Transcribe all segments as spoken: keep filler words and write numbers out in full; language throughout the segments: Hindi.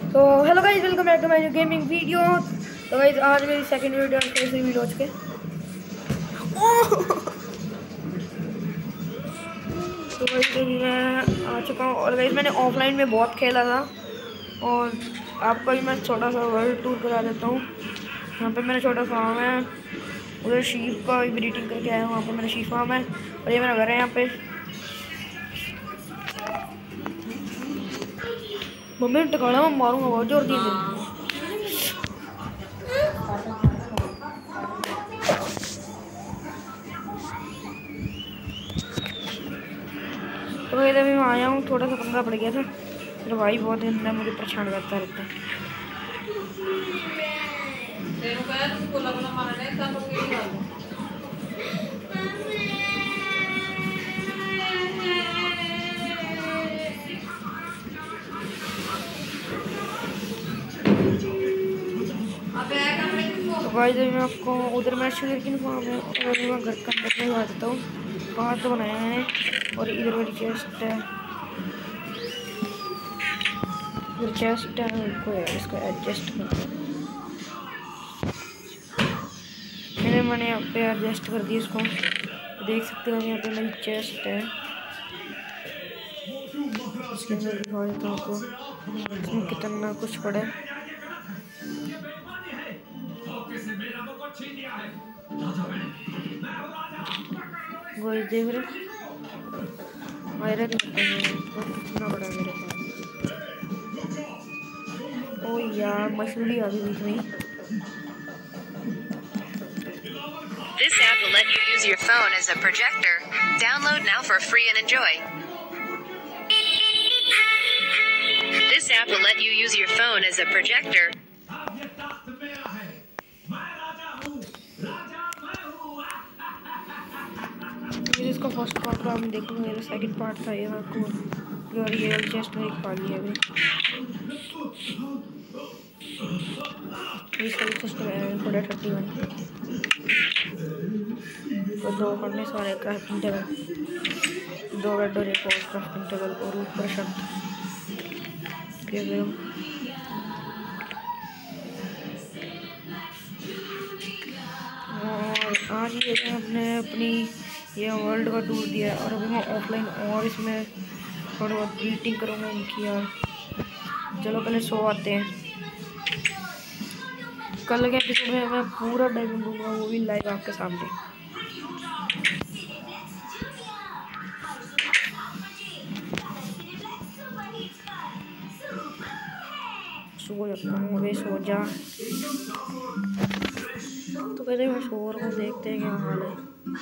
तो hello guys, welcome back to my new gaming video. तो गाइस आज मेरी सेकंड वीडियो फिर से वीडियो के तो गाइस मैं आ चुका हूँ और गाइस मैंने ऑफलाइन में बहुत खेला था और आपको भी मैं छोटा सा वर्ल्ड टूर करा देता हूँ। यहाँ पे मेरा छोटा फार्म है, उधर शीप का ब्रीडिंग करके आया हूँ। वहाँ पे मेरा शीप फार्म है और ये मेरा घर है। यहाँ पे मम्मी टकाना मैं मारूंगा बहुत जोर दी। तो इधर भी मैं आया हूँ, थोड़ा सा पंगा पड़ गया था। मेरा भाई बहुत दिन मुझे परेशान करता रहता है। तो भाई जब मैं आपको उधर मैं शुगर की फार्म है और मैं घर का अंदर में देता हूँ। बाहर तो बनाया मैंने और इधर मेरी चेस्ट है, इधर चेस्ट है। इसको इसको एडजस्ट कर मैंने मैंने यहाँ पे एडजस्ट कर दिया इसको। देख सकते हो यहाँ पे मेरी चेस्ट है। इसके अंदर दिखा देता हूँ आपको इसमें कितना कुछ पड़ा है। वही देख रहे आयरन कितना बड़ा मेरे पास। ओ यार मछली आ गई बीच में। This app will let you use your phone as a projector. Download now for free and enjoy. This app will let you use your phone as a projector. इसका फर्स्ट पार्ट का हम देखेंगे, ये सेकंड पार्ट था। ये आपको जो रियल चेस्ट में पा लिया अभी। इसका भी फर्स्ट पड़ा थर्टी वन तो दो करने सारे क्राफ्टिंग टेबल, दो बेड और एक और क्राफ्टिंग टेबल और ऊपर शर्ट। और आज ये हमने अपनी ये वर्ल्ड का टूर दिया है और अभी मैं ऑफलाइन और इसमें थोड़ा बहुत ब्रीडिंग करूँगा उनकी। यार चलो पहले सो आते हैं। कल के एपिसोड में मैं पूरा डायमंड दूंगा, वो भी लाइव आपके सामने। सो जाता हूँ, वे सो जा। तो पहले मैं शोर को देखते हैं क्या हाल है।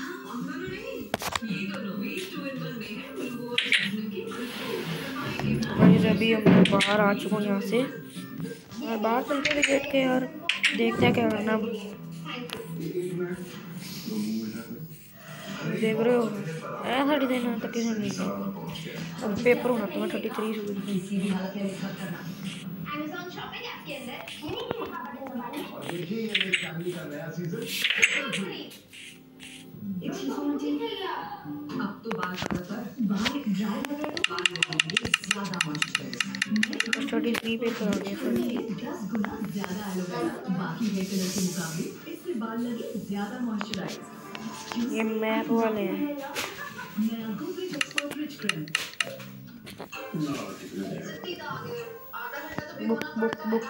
तो अभी हम बाहर आ चुका हूँ यहाँ से और बाहर चलते हैं गेट के। यार देखते हैं क्या करना। देख रहे हो ऐ साड़ी देना तक किसी नहीं था। अब पेपर होना तो मैं थर्टी थ्री अब तो बाल बाहर ड्राई लगा थर्टी थ्री पे कर गया। दस गुना ज्यादा एलोवेरा बाकी हेयर कलर के मुकाबले इससे बाल लगे ज्यादा मॉइस्चराइज। ये मैप वाले हैं। बुक बुक बुक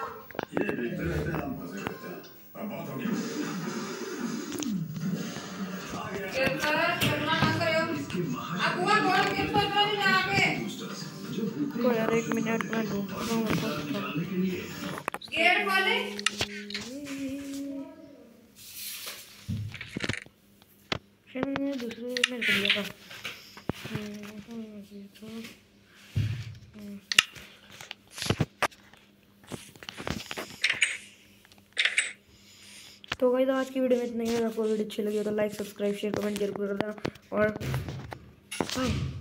को यार एक मिनट में ढूंढता हूँ। गेट खोले दूसरे में कर लिया था। तो गाइस आज की वीडियो में इतना ही। अगर आपको वीडियो अच्छी लगी हो तो लाइक सब्सक्राइब शेयर कमेंट जरूर कर देना और